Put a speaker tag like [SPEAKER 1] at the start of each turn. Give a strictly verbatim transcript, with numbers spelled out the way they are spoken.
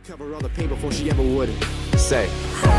[SPEAKER 1] cover all the pain before she ever would say.